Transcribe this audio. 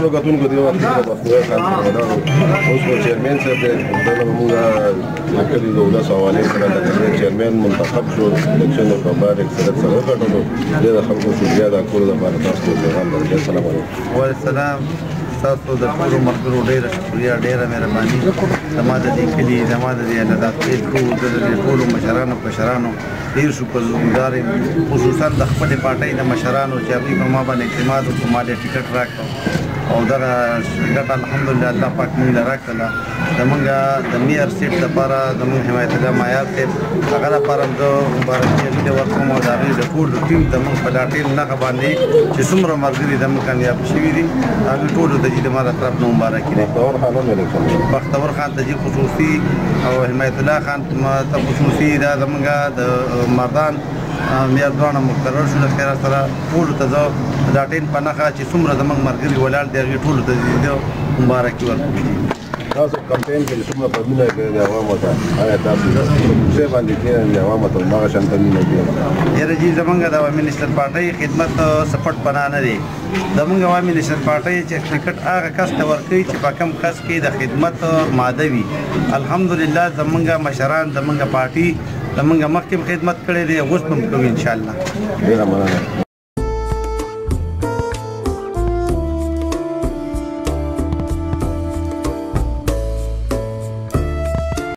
ټولو کتونکو دې وخت کې بخت منیر خان سره ولاړو اوس به چیرمین صاحب دی دله به مونږ د کلي د ولس حوالې سره د کلي چیرمین منتخب شو الیکشن یې په بار اکثریت سره وګټلو ډېر خلکو شکریه ادا کولو لپاره تاسو ته پیغام درکوي. السلام علیکم. وعلیکم تاسو د ټولو ملګرو ډېره شکریه ډېره مهرباني زما د دې کلي زما د دې علاقې ټولو مشرانو کشرانو ډېر شکرګزار یم خصوصا د خپلې پارټۍ د مشرانو چې هغوی په ما باندې اعتماد وکړو ما دې ټکټ راکړو او دغه ټکټ الحمدلله الله پاک موږ له راکړله زمونږ د میر سیټ لپاره زمونږ حمایت الله معیار صاحب هغه لپاره زه مبارکي ورکوم او د هغوی د ټول ټیم زمونږ په دا ټیم نښه باندې چې څومره ملګري زمونږ کامیاب شوي دي هغوی ټولو ته چې د ما د طرف نه مبارکي دی. بختور خان ته چې خصوصي او حمایت الله خان ته خصوصي دا زمونږ د مردان میاردوانه مقرر شو د خیرات سره ټولو ته زه دا ټیم په نښه چې څومره زمونږ ملګري ولاړ دي هغوی ټولو ته د مبارکي ورکوم. تاسو کمپین کې څومره په مینه کې د عوامو ته آیا تاسو څه باندې کې د عوامو ته هغه شان ته مینه کې یاره جی زمونږ د عوامي نېشنل پارټۍ خدمت سپورټ پناه نه دی زمونږ عوامي نېشنل پارټۍ چې ټکټ هغه کس ته ورکوي چې په کم کس کې د خدمت ماده وي. الحمدلله زمونږ مشران زمونږ پارټي زمونږ مخکې خدمت کړی دی اوس به هم کوي انشاءالله. ډېره مننه.